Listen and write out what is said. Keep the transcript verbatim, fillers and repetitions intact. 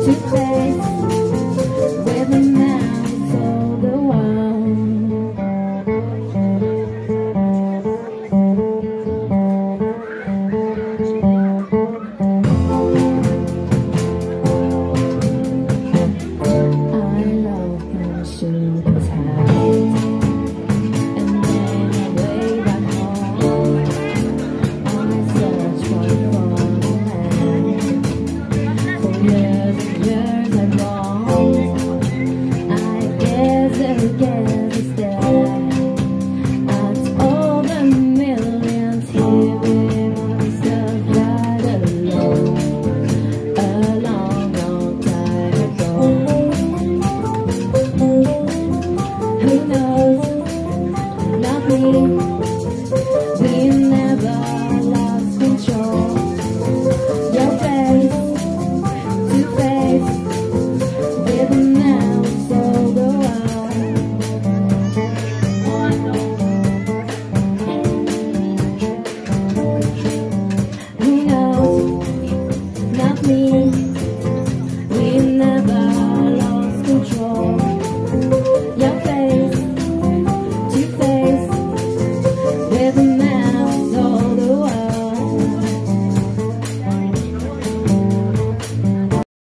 to face with the mouth all the while. I love my shoes tight, and then I way back home. I search for the land. For years and years I've gone.